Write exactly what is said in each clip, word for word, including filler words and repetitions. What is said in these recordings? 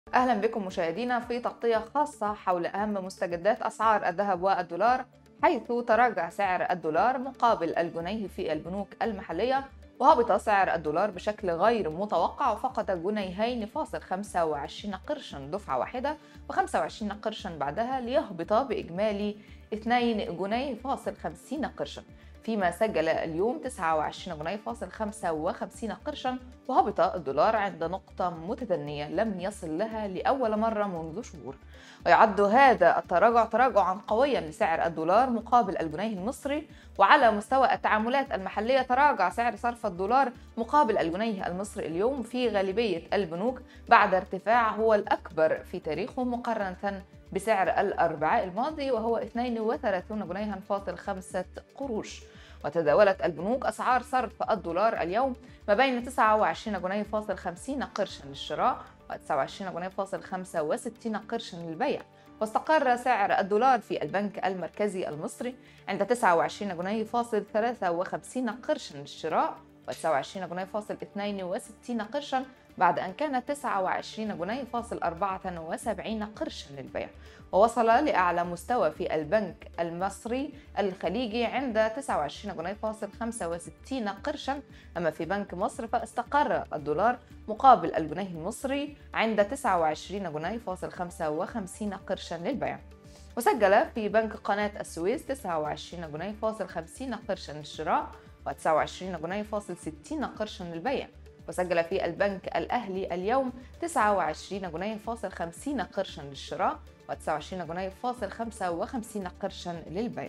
أهلا بكم مشاهدينا في تغطية خاصة حول أهم مستجدات أسعار الذهب والدولار، حيث تراجع سعر الدولار مقابل الجنيه في البنوك المحلية، وهبط سعر الدولار بشكل غير متوقع وفقد جنيهين فاصل خمسة وعشرين قرشا دفعة واحدة وخمسة وعشرين قرشا بعدها، ليهبط بإجمالي اثنين جنيه فاصل خمسين قرشا، فيما سجل اليوم تسعة وعشرين جنيه فاصل خمسة وخمسين قرشا، وهبط الدولار عند نقطة متدنية لم يصل لها لأول مرة منذ شهور. ويعد هذا التراجع تراجعا قويا لسعر الدولار مقابل الجنيه المصري. وعلى مستوى التعاملات المحلية، تراجع سعر صرف الدولار مقابل الجنيه المصري اليوم في غالبية البنوك بعد ارتفاع هو الأكبر في تاريخه مقارنة بسعر الأربعاء الماضي، وهو اثنين وثلاثين جنيها فاصل خمسة قروش. وتداولت البنوك أسعار صرف الدولار اليوم ما بين تسعة وعشرين جنيه فاصل خمسين قرشا للشراء و تسعة وعشرين جنيه فاصل خمسة وستين قرشا للبيع. واستقر سعر الدولار في البنك المركزي المصري عند تسعة وعشرين جنيه فاصل ثلاثة وخمسين قرشا للشراء و تسعة وعشرين جنيه فاصل اثنين وستين قرشا، بعد أن كانت تسعة وعشرين جنيه فاصل أربعة وسبعين قرشا للبيع. ووصل لأعلى مستوى في البنك المصري الخليجي عند تسعة وعشرين جنيه فاصل خمسة وستين قرشا. أما في بنك مصر فاستقر الدولار مقابل الجنيه المصري عند تسعة وعشرين جنيه فاصل خمسة وخمسين قرشا للبيع. وسجل في بنك قناة السويس تسعة وعشرين جنيه فاصل خمسين قرشا للشراء و تسعة وعشرين جنيه فاصل ستين قرشا للبيع. وسجل في البنك الأهلي اليوم تسعة وعشرين جنيه فاصل خمسين قرشا للشراء و تسعة وعشرين جنيه فاصل خمسة وخمسين قرشا للبيع.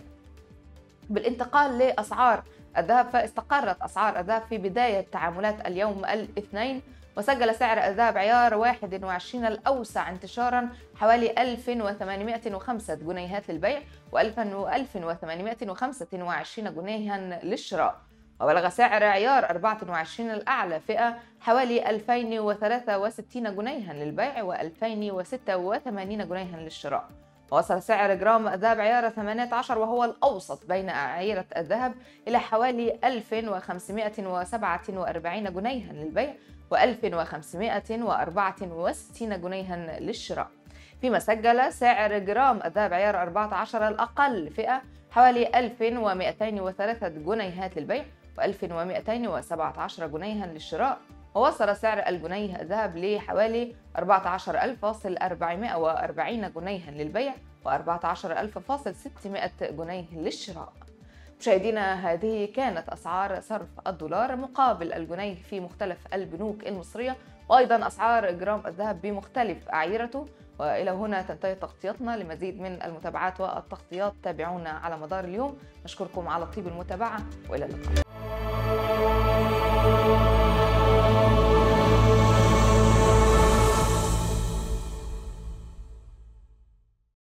بالانتقال لأسعار الذهب، فاستقرت أسعار الذهب في بداية تعاملات اليوم الاثنين، وسجل سعر الذهب عيار واحد وعشرين الأوسع انتشارا حوالي ألف وثمانمائة وخمسة جنيهات للبيع وألف وثمانمائة وخمسة وعشرين جنيها للشراء. وبلغ سعر عيار أربعة وعشرين الأعلى فئة حوالي ألفين وثلاثة وستين جنيها للبيع وألفين وستة وثمانين جنيها للشراء. ووصل سعر جرام الذهب عيار ثمانية عشر وهو الأوسط بين أعيرة الذهب إلى حوالي ألف وخمسمائة وسبعة وأربعين جنيها للبيع وألف وخمسمائة وأربعة وستين جنيها للشراء. فيما سجل سعر جرام الذهب عيار أربعة عشر الأقل فئة حوالي ألف ومائتين وثلاثة جنيهات للبيع وألف ومائتين وسبعة عشر جنيها للشراء. ووصل سعر الجنيه الذهب لحوالي أربعة عشر ألف فاصل أربعمائة وأربعين جنيها للبيع وأربعة عشر ألف فاصل ستمائة جنيه للشراء. مشاهدينا، هذه كانت أسعار صرف الدولار مقابل الجنيه في مختلف البنوك المصرية، وأيضا أسعار جرام الذهب بمختلف أعيرته. وإلى هنا تنتهي تغطيتنا. لمزيد من المتابعات والتغطيات تابعونا على مدار اليوم. نشكركم على طيب المتابعة وإلى اللقاء.